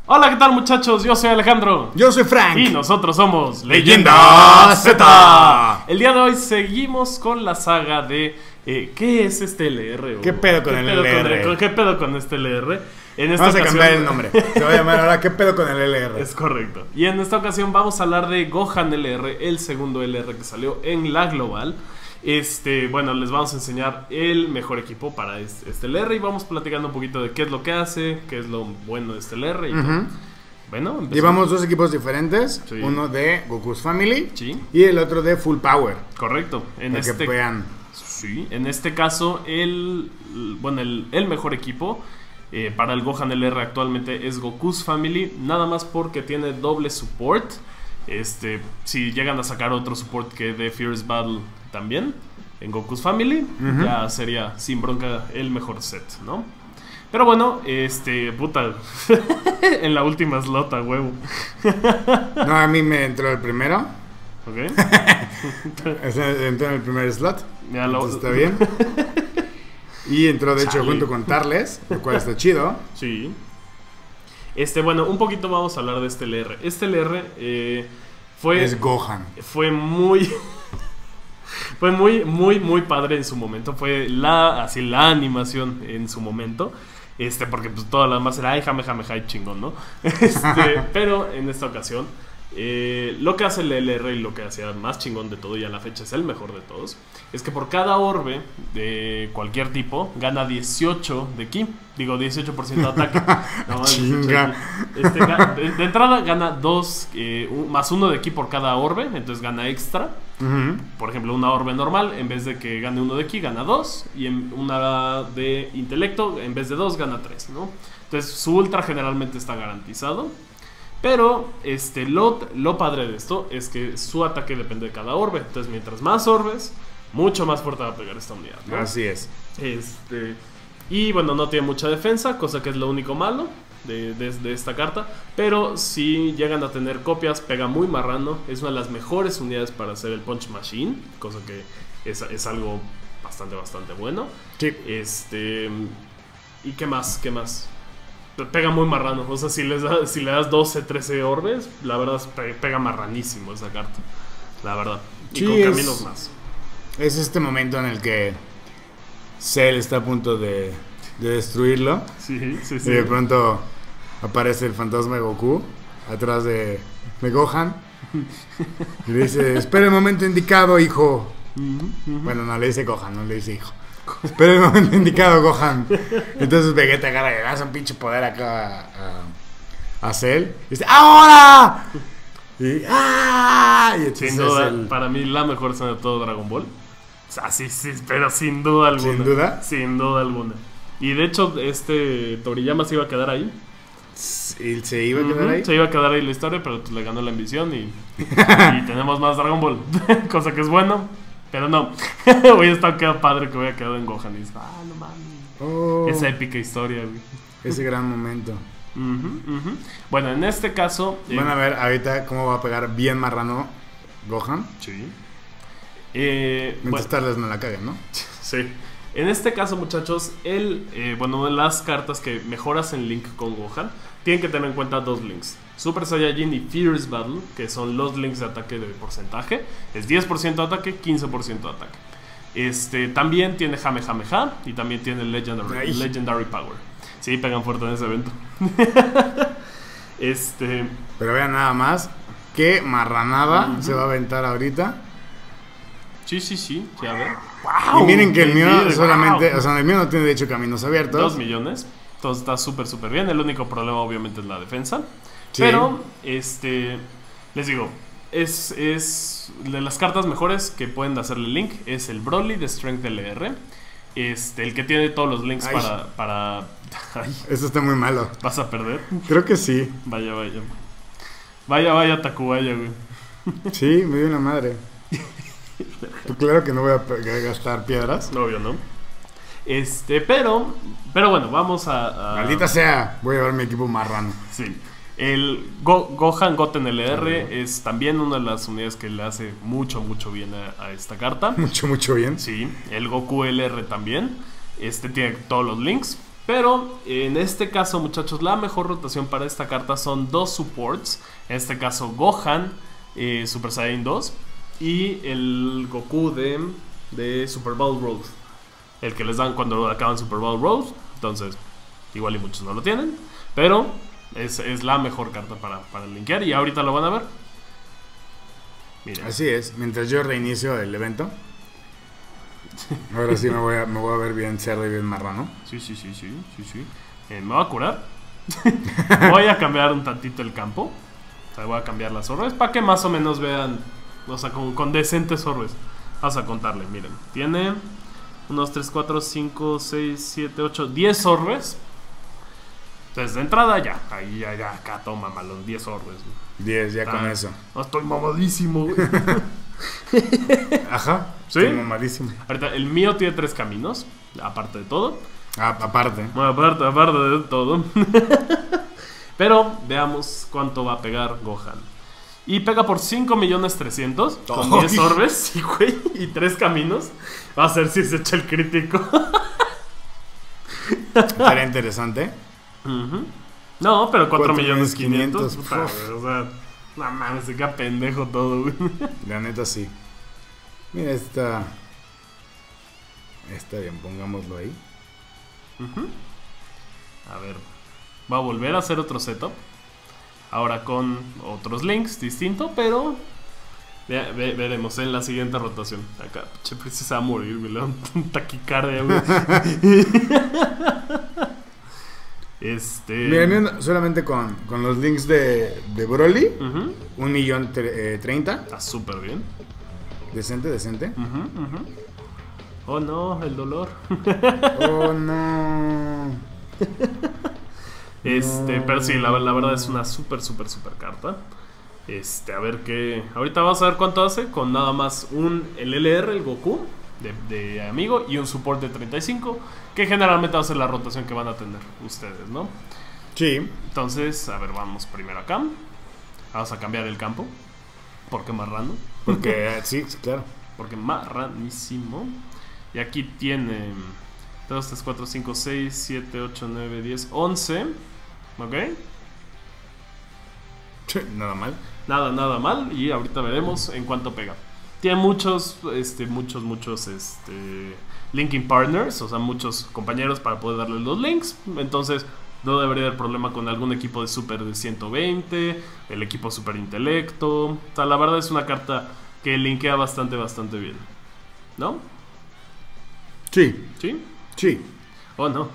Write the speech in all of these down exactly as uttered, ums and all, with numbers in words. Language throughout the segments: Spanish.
Hola, ¿qué tal, muchachos? Yo soy Alejandro. Yo soy Frank. Y nosotros somos Leyenda Z. El día de hoy seguimos con la saga de... Eh, ¿Qué es este L R? ¿Qué pedo con ¿Qué el pedo L R? Con el, ¿Qué pedo con este L R? En esta Vamos a ocasión... cambiar el nombre. Se va a llamar ahora ¿Qué pedo con el L R? Es correcto. Y en esta ocasión vamos a hablar de Gohan L R, el segundo L R que salió en la global. Este, bueno, les vamos a enseñar el mejor equipo para este, este L R y vamos platicando un poquito de qué es lo que hace, qué es lo bueno de este L R y uh-huh. todo. Bueno, empezamos. Llevamos dos equipos diferentes, Sí. uno de Goku's Family Sí. y el otro de Full Power. Correcto. En Para este, que vean. sí, en este caso, el, bueno, el, el mejor equipo eh, para el Gohan L R actualmente es Goku's Family, nada más porque tiene doble support. Este, si llegan a sacar otro support que de Fierce Battle también en Goku's Family, uh-huh. ya sería sin bronca el mejor set, ¿no? Pero bueno, este, puta, en la última slot a huevo. No, a mí me entró el primero. Ok. O sea, entró en el primer slot. Ya lo... Entonces está bien. Y entró de hecho Chale. junto con Tarles, lo cual está chido. Sí. Este, bueno, un poquito vamos a hablar de este L R. Este L R eh, fue... Es Gohan. Fue muy... Fue muy, muy, muy padre en su momento. Fue la, así, la animación en su momento. Este, porque pues toda la demás era ay, jame, jame, jame, chingón, ¿no? Este, pero en esta ocasión, eh, lo que hace el L R y lo que hacía más chingón de todo, y a la fecha es el mejor de todos, es que por cada orbe de cualquier tipo gana dieciocho de ki. Digo, dieciocho por ciento de ataque. No, Chinga. este, de, de entrada gana dos eh, un, más uno de ki por cada orbe, entonces gana extra. Uh-huh. Por ejemplo, una orbe normal, en vez de que gane uno de ki, gana dos. Y en una de intelecto, en vez de dos, gana tres, ¿no? Entonces su ultra generalmente está garantizado. Pero este, lo, lo padre de esto es que su ataque depende de cada orbe. Entonces mientras más orbes, mucho más fuerte va a pegar esta unidad, ¿no? Así es. Este, y bueno, no tiene mucha defensa, cosa que es lo único malo de, de, de esta carta. Pero si llegan a tener copias, pega muy marrano. Es una de las mejores unidades para hacer el Punch Machine, cosa que es, es algo bastante, bastante bueno. Sí. Este, ¿y qué más? ¿Qué más? Pega muy marrano. O sea, si, les da, si le das doce, trece orbes, la verdad pega marranísimo esa carta. La verdad. Y sí, con es, caminos más. Es este momento en el que Cell está a punto de, de destruirlo. Sí, sí, sí. Y de pronto aparece el fantasma de Goku atrás de, de Gohan. Y le dice, espera el momento indicado, hijo. Uh-huh, uh-huh. Bueno, no le dice Gohan, no le dice hijo. Espera el momento indicado, Gohan. Entonces Vegeta agarra y le da un pinche poder acá a, a, a Cell. Y dice, ¡ahora! Y, ¡ah! Y sin duda, el... para mí la mejor escena de todo Dragon Ball. O sea, sí, sí, pero sin duda alguna. ¿Sin duda? Sin duda alguna. Y de hecho, este Toriyama se iba a quedar ahí. ¿Y se iba a quedar uh-huh. ahí? Se iba a quedar ahí la historia, pero pues le ganó la ambición y, y tenemos más Dragon Ball. Cosa que es bueno, pero no. Hubiera estado quedado padre que hubiera quedado en Gohan. Y dices, ah, no mames. Oh, esa épica historia, güey. Ese gran momento. Uh-huh, uh-huh. Bueno, en este caso... Van eh, a ver ahorita cómo va a pegar bien marrano Gohan. Sí. Eh, Mientras bueno, Tarles no la caguen, ¿no? sí. En este caso, muchachos, el, eh, bueno, de las cartas que mejoras en Link con Gohan, tienen que tener en cuenta dos links. Super Saiyajin y Fierce Battle, que son los links de ataque de porcentaje. Es diez por ciento de ataque, quince por ciento de ataque. Este, también tiene Jamejameja y también tiene Legendary, Legendary Power. Sí, pegan fuerte en ese evento. este... Pero vean nada más qué marranada uh-huh. se va a aventar ahorita. Sí, sí, sí, sí, a ver. Y miren que el mío Wow. solamente, o sea, el mío no tiene de hecho caminos abiertos. Dos millones. Entonces está súper, súper bien. El único problema obviamente es la defensa. Sí. Pero, este, les digo, es, es de las cartas mejores que pueden hacerle link. Es el Broly de Strength L R. Este, el que tiene todos los links Ay. para... para... Ay, Esto está muy malo. ¿vas a perder? Creo que sí. Vaya, vaya. Vaya, vaya, Tacubaya, güey. Sí, me dio una madre. Pues claro que no voy a gastar piedras. Obvio, ¿no? Este, pero... Pero bueno, vamos a... a... Maldita sea, voy a llevar mi equipo marrano. Sí. El Go Gohan Goten L R es también una de las unidades que le hace mucho, mucho bien a, a esta carta. Mucho, mucho bien. Sí. El Goku L R también. Este tiene todos los links. Pero en este caso, muchachos, la mejor rotación para esta carta son dos supports. En este caso, Gohan, eh, Super Saiyan dos, y el Goku de, de Super Bowl Road. El que les dan cuando acaban Super Bowl Road. Entonces, igual y muchos no lo tienen. Pero es, es la mejor carta para, para linkear. Y ahorita lo van a ver. Miren. Así es, mientras yo reinicio el evento. Ahora sí me voy a, me voy a ver bien cerdo y bien marrano. Sí, sí, sí, sí, sí, sí. Eh, me voy a curar. Voy a cambiar un tantito el campo. O sea, voy a cambiar las orbes para que más o menos vean. O sea, con, con decentes orbes. Vamos a contarle, miren. Tiene uno, dos, tres, cuatro, cinco, seis, siete, ocho, diez orbes. Entonces de entrada ya. Ahí ya, ya, acá toma malón, diez orbes. diez, ya Ah, con eso. No, estoy mamadísimo, güey. Ajá, ¿Sí? estoy mamadísimo. Ahorita, el mío tiene tres caminos, aparte de todo. Ah, aparte. Bueno, aparte, aparte de todo. Pero veamos cuánto va a pegar Gohan. Y pega por cinco millones trescientos con ¡Ay! diez orbes, sí, güey, y tres caminos. Va a ser si se echa el crítico. Estaría interesante. Uh-huh. No, pero cuatro cuatro millones millones quinientos. quinientos. O sea, no mames, se queda pendejo todo, güey. La neta sí. Mira, esta. Está bien, pongámoslo ahí. Uh-huh. A ver, va a volver a hacer otro setup. Ahora con otros links distinto, pero ve, ve, veremos en la siguiente rotación. Acá, che, pues se va a morir, güey. Le da un taquicardia, güey. Este. Miren, solamente con, con los links de, de Broly, Uh-huh. un millón tre- eh, treinta. Está súper bien. Decente, decente. Uh-huh, uh-huh. Oh no, el dolor. Oh no. Este, No. pero sí, la, la verdad es una súper, súper, súper carta. Este, a ver qué. Ahorita vamos a ver cuánto hace con nada más un el L R, el Goku de, de amigo, y un support de treinta y cinco, que generalmente va a ser la rotación que van a tener ustedes, ¿no? Sí. Entonces, a ver, vamos primero acá. Vamos a cambiar el campo. Porque marrano. Porque sí, sí, claro. Porque marranísimo. Y aquí tiene dos, tres, cuatro, cinco, seis, siete, ocho, nueve, diez, once. ¿Ok? Nada mal. Nada, nada mal. Y ahorita veremos en cuánto pega. Tiene muchos, este, muchos, muchos, este, linking partners. O sea, muchos compañeros para poder darle los links. Entonces, no debería haber problema con algún equipo de super de ciento veinte. El equipo super intelecto. O sea, la verdad es una carta que linkea bastante, bastante bien. ¿No? Sí, ¿Sí? sí. ¿O no?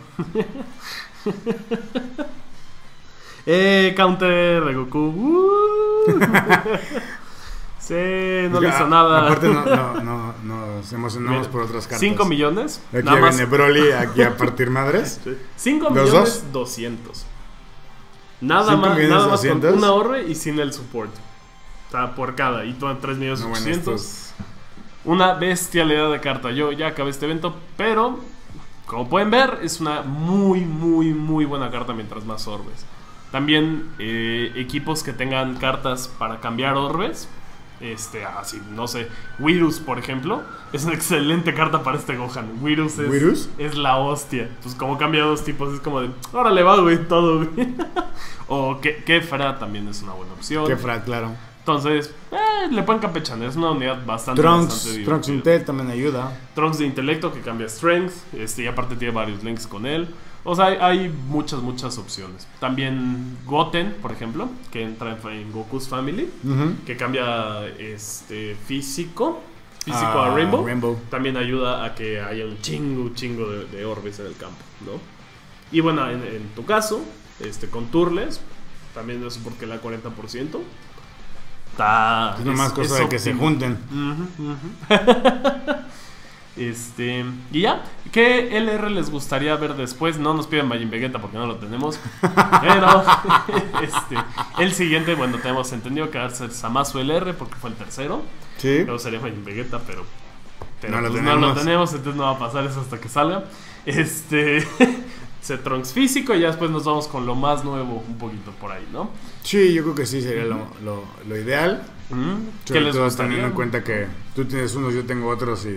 eh, counter de Goku. Uh. Sí, no le hizo A- nada. Aparte, no, no, no, nos emocionamos Mira, por otras cartas. cinco millones. Aquí Nada ya más. viene Broly aquí a partir madres. cinco ¿Los millones doscientos. Nada cinco más, millones nada más con doscientos. una orbe y sin el support. O sea, por cada. Y todo tres millones No, bueno, ochocientos. estos- Una bestialidad de carta. Yo ya acabé este evento, pero como pueden ver, es una muy, muy, muy buena carta mientras más orbes. También eh, equipos que tengan cartas para cambiar orbes. Este, así, no sé, Virus, por ejemplo, es una excelente carta para este Gohan. Virus es, ¿Virus? es la hostia. Pues como cambia dos tipos, es como de, órale va, güey, todo, güey. O que Kefra también es una buena opción. Kefra, claro. Entonces, eh, le pueden campechanear. Es una unidad bastante, Trunks, bastante Trunks divertida. Intel también ayuda. Trunks de intelecto que cambia strength. Este, y aparte tiene varios links con él. O sea, hay, hay muchas, muchas opciones. También Goten, por ejemplo, que entra en, en Goku's Family, Ujú. que cambia este físico. Físico Ah, a Rainbow. Rainbow. También ayuda a que haya un chingo, chingo de, de orbes en el campo, ¿no? Y bueno, en, en tu caso, este, con Turles, también es porque la cuarenta por ciento. Está, Es nomás cosa de que se óptimo. junten. Ujú, ujú. Este, y ya, ¿qué L R les gustaría ver después? No nos piden Majin Vegeta porque no lo tenemos. Pero este, el siguiente, bueno, tenemos entendido que va a ser Zamasu L R porque fue el tercero. Sí. Luego sería Majin Vegeta, pero, pero No lo pues no lo tenemos. tenemos, entonces no va a pasar eso hasta que salga. Este, se Trunks físico y ya después nos vamos con lo más nuevo un poquito por ahí, ¿no? Sí, yo creo que sí sería lo, lo, lo ideal. Mm, ¿Qué Sobre les todo gustaría? teniendo en cuenta que tú tienes unos, yo tengo otros y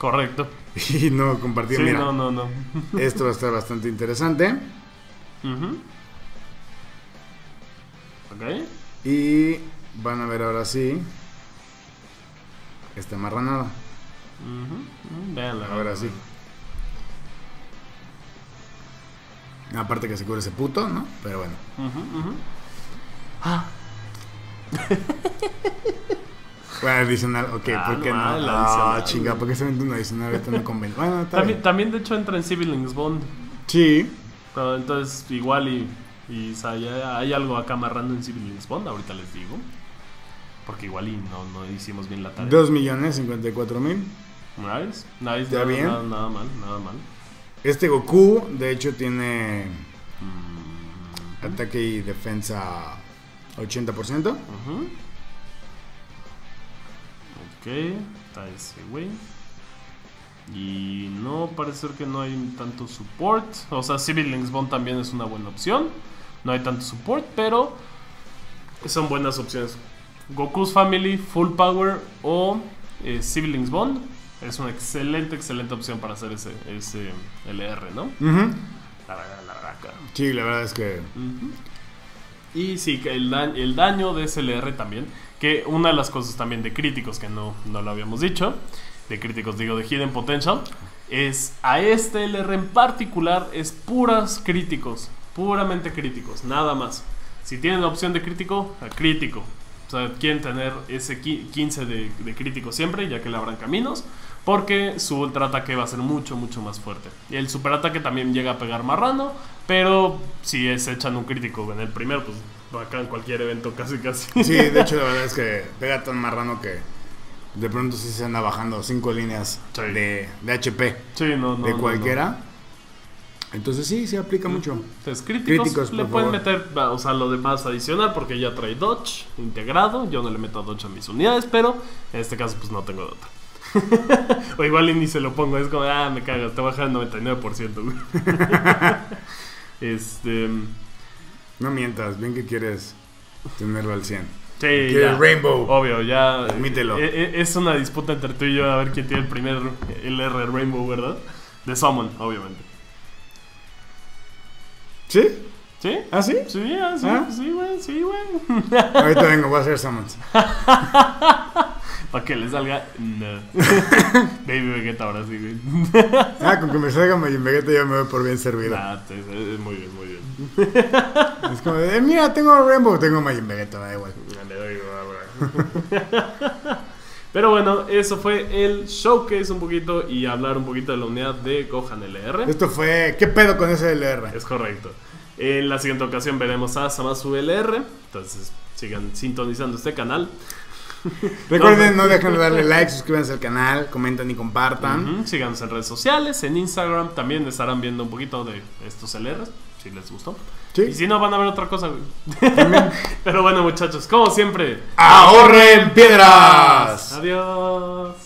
Correcto. y no compartir. Sí, Mira, no, no, no. esto va a estar bastante interesante. Uh-huh. Ok. Y van a ver ahora sí esta marranada. Uh-huh. Véanla. Ahora sí. Aparte que se cubre ese puto, ¿no? Pero bueno. Uh-huh, uh-huh. Ah. Bueno, adicional, ok, Ah, ¿por qué no? no, el Ah, adicional. chinga, ¿por qué se vende un adicional? Ahorita no convence. Bueno, está También, bien. también, de hecho, entra en Siblings Bond. Sí. Pero entonces, igual y, y o sea, ya hay algo acá amarrando en Siblings Bond, ahorita les digo. Porque igual y no, no hicimos bien la tarea. dos millones cincuenta y cuatro mil. Nice, nice, ¿Ya nada, bien? Nada, nada mal, nada mal. Este Goku, de hecho, tiene Mm, ataque y defensa ochenta por ciento. ujú. Ok, está ese güey. Y no, parece ser que no hay tanto support. O sea, Siblings Bond también es una buena opción. No hay tanto support, pero son buenas opciones. Goku's Family, Full Power o eh, Siblings Bond es una excelente, excelente opción para hacer ese, ese L R, ¿no? Ujú. La verdad, la verdad, claro. Sí, la verdad es que... Ujú. Y sí, que el, da el daño de ese L R también, que una de las cosas también de críticos que no, no lo habíamos dicho, de críticos digo de Hidden Potential, es a este L R en particular es puras críticos, puramente críticos, nada más. Si tienen la opción de crítico, a crítico. O sea, quieren tener ese quince de, de crítico siempre, ya que le abran caminos, porque su ultra ataque va a ser mucho, mucho más fuerte. Y el super ataque también llega a pegar marrano, pero si es echan un crítico en el primero, pues acá en cualquier evento casi casi. Sí, de hecho la verdad es que pega tan marrano que de pronto sí se anda bajando cinco líneas Sí. de, de H P Sí, no, no, de no, cualquiera. no. Entonces sí, sí aplica mucho. Entonces, críticos, Críticos, le por pueden favor. meter, o sea, lo demás adicional, porque ya trae Dodge integrado. Yo no le meto Dodge a mis unidades, pero en este caso, pues no tengo de otra. O igual y ni se lo pongo, es como, ah, me cagas, te baja el noventa y nueve por ciento. Güey. este. No mientas, bien que quieres tenerlo al cien. Sí, Quieres ya. Rainbow. Obvio, ya. Admítelo. e- e- Es una disputa entre tú y yo a ver quién tiene el primer L R Rainbow, ¿verdad? De Summon, obviamente. ¿Sí? ¿Sí? ¿Ah, sí? Sí, ah, sí, ¿Ah? sí, güey, sí, güey. Ahorita vengo, voy a hacer summons. Para que le salga. No. Baby Vegeta ahora sí, güey. Ah, con que me salga Majin Vegeta yo me voy por bien servido. Nah, te- es muy bien, muy bien. Es como de, mira, tengo Rainbow, tengo Majin Vegeta, da igual. Le doy, bra, bra. Pero bueno, eso fue el showcase un poquito y hablar un poquito de la unidad de Gohan L R. Esto fue, ¿qué pedo con ese L R? Es correcto. En la siguiente ocasión veremos a Zamasu L R. Entonces sigan sintonizando este canal. Recuerden, no dejen de darle like, suscríbanse al canal, comenten y compartan. Ujú, síganos en redes sociales, en Instagram. También estarán viendo un poquito de estos L Rs, si les gustó. Sí. Y si no, van a ver otra cosa, güey. Pero bueno, muchachos, como siempre, ¡Ahorren piedras! adiós.